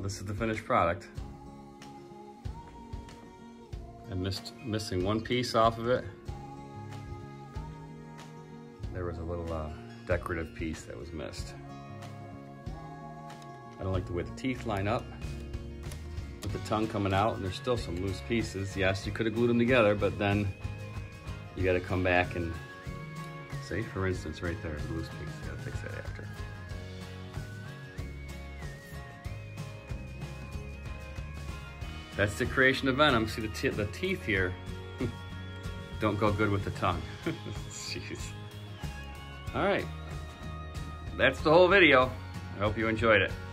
this is the finished product. I'm missing one piece off of it. There was a little decorative piece that was missed. I don't like the way the teeth line up with the tongue coming out, and there's still some loose pieces. Yes, you could have glued them together, but then you got to come back and see, for instance, right there, the loose piece. You got to fix that after. That's the creation of Venom. See the teeth here don't go good with the tongue. Jeez. All right, that's the whole video. I hope you enjoyed it.